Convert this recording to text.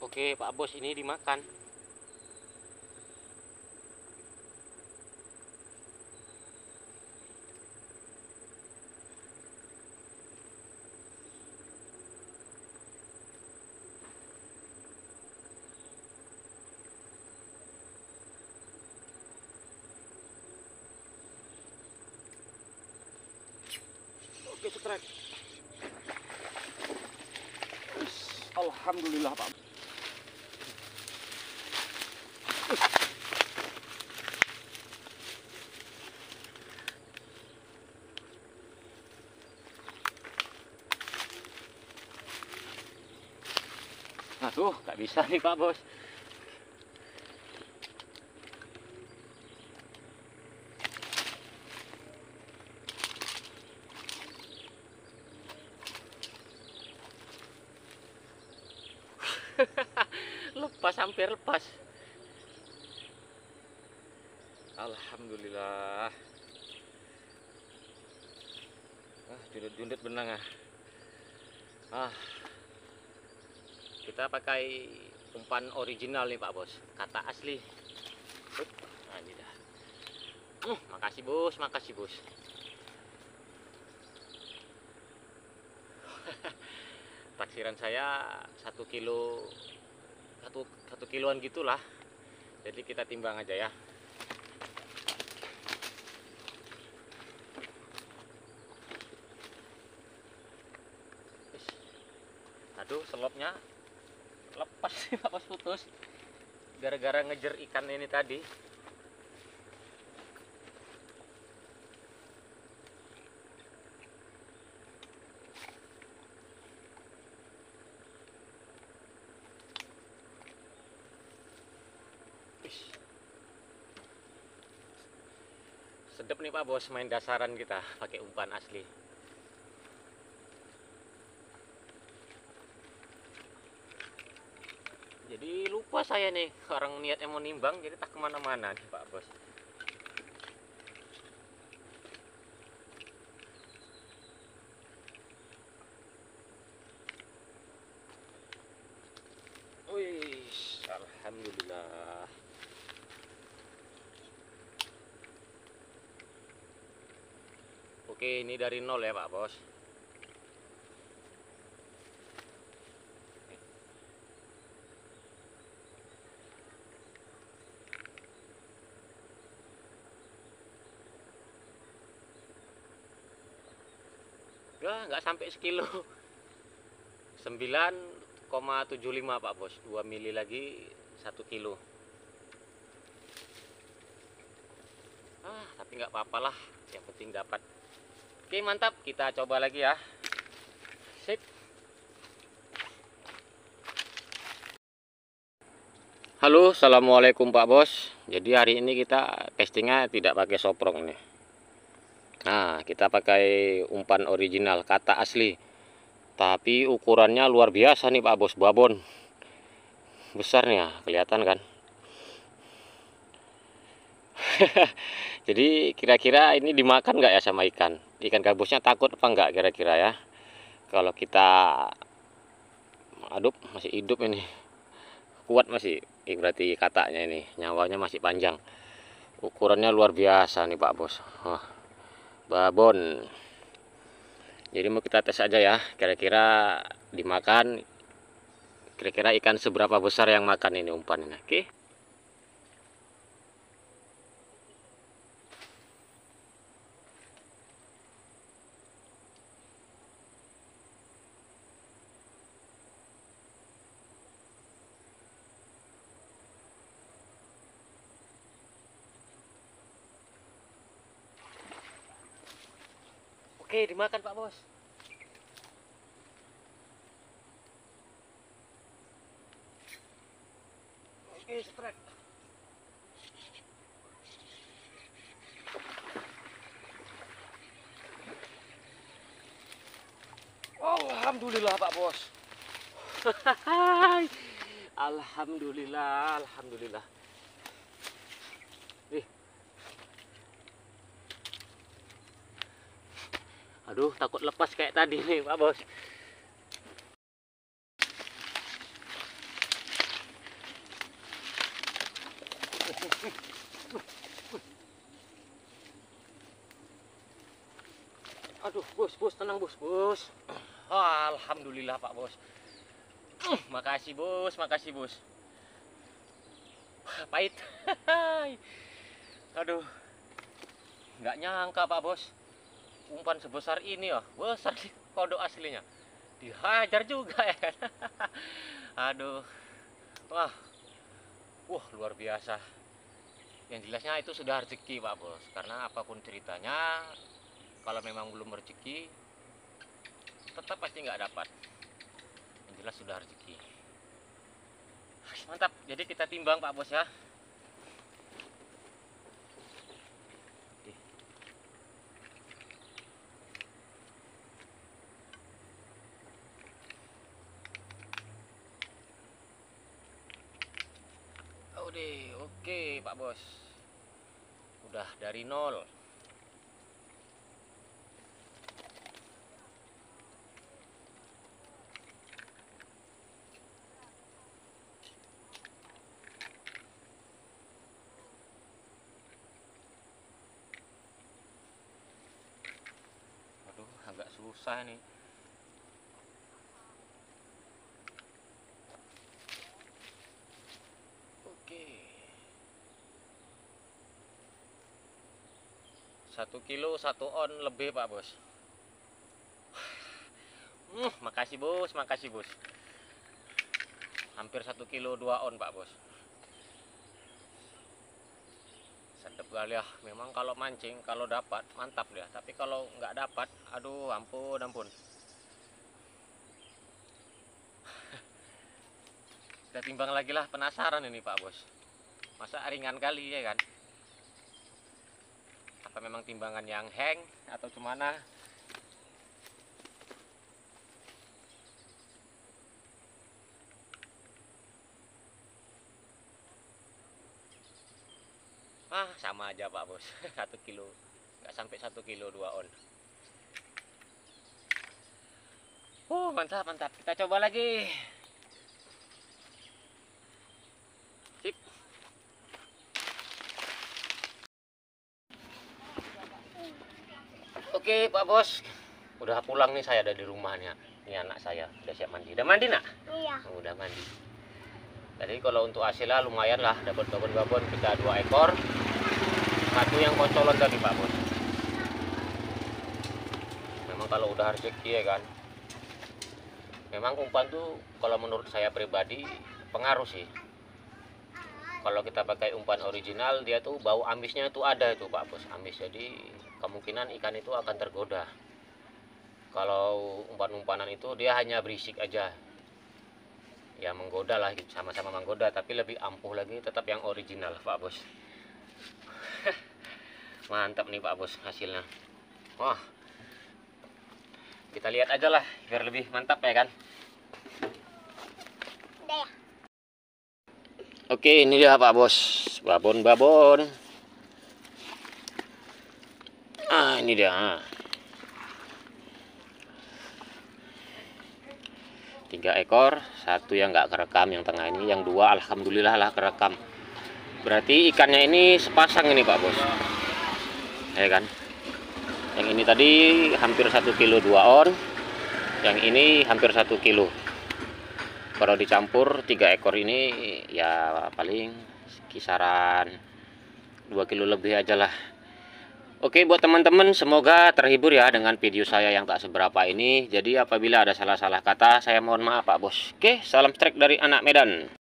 Oke Pak Bos, ini dimakan. Oke, strike. Alhamdulillah Pak. Aduh, nggak bisa nih Pak Bos. Lepas, hampir lepas. Alhamdulillah. Jundut-jundut benang kita pakai umpan original nih Pak Bos, kata asli. Nah, ini dah. Makasih Bos, makasih Bos. Taksiran saya 1 kilo, satu kiloan gitulah. Jadi kita timbang aja ya. Aduh, selopnya lepas sih Pak Bos, putus gara-gara ngejar ikan ini tadi. Sedep nih Pak Bos, main dasaran kita pakai umpan asli. Jadi lupa saya nih, orang niatnya mau nimbang jadi tak kemana-mana nih Pak Bos. Wih, alhamdulillah. Oke, ini dari nol ya Pak Bos. Nggak sampai sekilo. 9,75 Pak Bos, 2 mili lagi 1 kilo. Tapi nggak apa-apalah, yang penting dapat. Oke, mantap, kita coba lagi ya. Sip. Halo, assalamualaikum Pak Bos. Jadi hari ini kita castingnya tidak pakai soprong nih. Nah, kita pakai umpan original, kata asli. Tapi ukurannya luar biasa nih Pak Bos, babon. Besarnya, kelihatan kan? Jadi kira-kira ini dimakan nggak ya sama ikan? Ikan gabusnya takut apa enggak kira-kira ya? Kalau kita aduk masih hidup ini. Kuat masih, berarti katanya ini nyawanya masih panjang. Ukurannya luar biasa nih Pak Bos. Babon. Jadi mau kita tes aja ya, kira-kira dimakan, kira-kira ikan seberapa besar yang makan ini umpan ini. Oke. Oke, dimakan Pak Bos. Oke, strike. Alhamdulillah Pak Bos. Alhamdulillah, alhamdulillah. Aduh, takut lepas kayak tadi nih Pak Bos. Aduh, bos, tenang bos. Alhamdulillah Pak Bos. Makasih bos. Pahit. Aduh, nggak nyangka Pak Bos, umpan sebesar ini ya, besar sih kodok aslinya. Dihajar juga ya. Aduh, wah, luar biasa. Yang jelasnya itu sudah rezeki Pak Bos, karena apapun ceritanya, kalau memang belum rezeki, tetap pasti nggak dapat. Yang jelas sudah rezeki. Mantap, jadi kita timbang Pak Bos ya. Oke Pak Bos, udah dari nol. Aduh, agak susah nih. Oke, 1 kilo 1 on lebih Pak Bos. Makasih bos. Hampir 1 kilo 2 on Pak Bos. Sedap kali ya. Memang kalau mancing kalau dapat mantap ya. Tapi kalau nggak dapat, aduh ampun. Kita timbang lagi lah, penasaran ini Pak Bos. Masa ringan kali ya kan? Apa memang timbangan yang hang atau cemana? Sama aja Pak Bos. 1 kilo, nggak sampai 1 kilo 2 on. Mantap. Kita coba lagi. Sip. Oke Pak Bos, udah pulang nih saya dari rumahnya. Ini anak saya udah siap mandi. Udah mandi nak? Iya. Udah mandi. Jadi kalau untuk hasilnya lumayan lah, dapat babon kita 2 ekor. Satu yang kocolon tadi Pak Bos. Memang kalau udah rezeki ya kan. Memang umpan tuh kalau menurut saya pribadi pengaruh sih. Kalau kita pakai umpan original, dia tuh bau amisnya tuh ada itu Pak Bos, amis. Jadi kemungkinan ikan itu akan tergoda. Kalau umpan-umpanan itu dia hanya berisik aja. Ya menggoda lah gitu, sama-sama menggoda, tapi lebih ampuh lagi tetap yang original Pak Bos. Mantap nih Pak Bos hasilnya. Wah, kita lihat aja lah biar lebih mantap ya kan. Udah ya. Oke, ini dia Pak Bos, babon. Ini dia. 3 ekor, 1 yang nggak kerekam, yang tengah ini, yang 2 alhamdulillah lah kerekam. Berarti ikannya ini sepasang ini Pak Bos, ya kan? Yang ini tadi hampir 1 kilo 2 on, yang ini hampir 1 kilo. Kalau dicampur 3 ekor ini ya paling kisaran 2 kilo lebih aja lah. Oke, buat teman-teman semoga terhibur ya dengan video saya yang tak seberapa ini. Jadi apabila ada salah-salah kata saya mohon maaf Pak Bos. Oke, salam strike dari anak Medan.